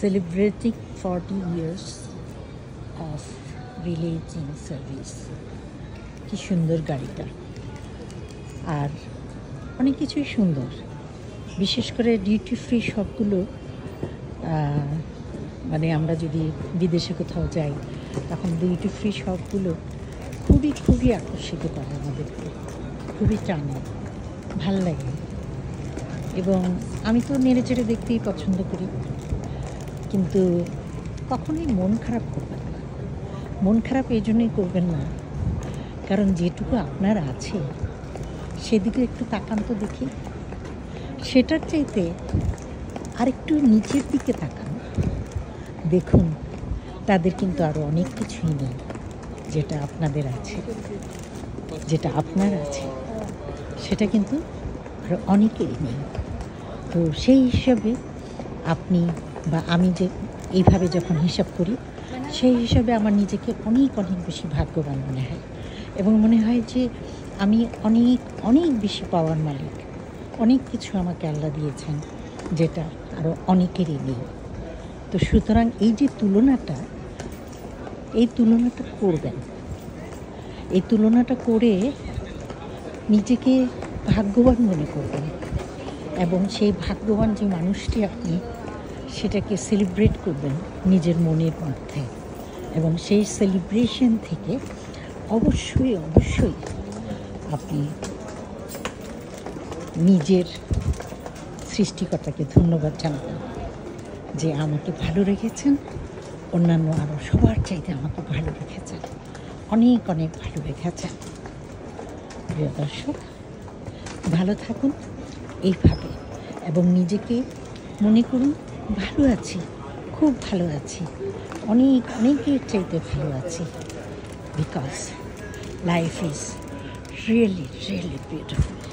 celebrating 40 years of releasing service. কি সুন্দর গাড়িটা, আর অনেক কিছুই সুন্দর। বিশেষ করে ডিউটি ফ্রি শপগুলো, মানে আমরা যদি বিদেশে কোথাও যাই তখন ডিউটি ফ্রি শপগুলো খুবই আকর্ষিত করে আমাদেরকে, খুবই টানে, ভাল লাগে। এবং আমি তো নেড়ে চেড়ে দেখতেই পছন্দ করি, কিন্তু কখনোই মন খারাপ করবেন না। মন খারাপ এই জন্যই করবেন না, কারণ যেটুকু আপনার আছে সেদিকে একটু তাকান তো দেখি। সেটার চাইতে আরেকটু নিচের দিকে তাকান, দেখুন তাদের কিন্তু আরও অনেক কিছুই নেই যেটা আপনাদের আছে। যেটা আপনার আছে সেটা কিন্তু আরও অনেকেরই নেই। তো সেই হিসাবে আপনি বা আমি যে এইভাবে যখন হিসাব করি, সেই হিসাবে আমার নিজেকে অনেক বেশি ভাগ্যবান মনে হয়, এবং মনে হয় যে আমি অনেক বেশি পাওয়ার মালিক। অনেক কিছু আমাকে আল্লাহ দিয়েছেন যেটা আরও অনেকেরই নেই। তো সুতরাং এই যে তুলনাটা করবেন, এই তুলনাটা করে নিজেকে ভাগ্যবান মনে করবেন, এবং সেই ভাগ্যবান যে মানুষটি আপনি, সেটাকে সেলিব্রেট করবেন নিজের মনের মধ্যে। এবং সেই সেলিব্রেশন থেকে অবশ্যই আপনি নিজের সৃষ্টিকর্তাকে ধন্যবাদ জানাবেন যে আমাকে ভালো রেখেছেন, অন্যান্য আরও সবার চাইতে আমাকে ভালো রেখেছেন, অনেক ভালো রেখেছেন। প্রিয় দর্শক, ভালো থাকুন এইভাবে, এবং নিজেকে মনে করুন ভালো আছি, খুব ভালো আছি, অনেকের চাইতে ভালো আছি। Because life is really beautiful.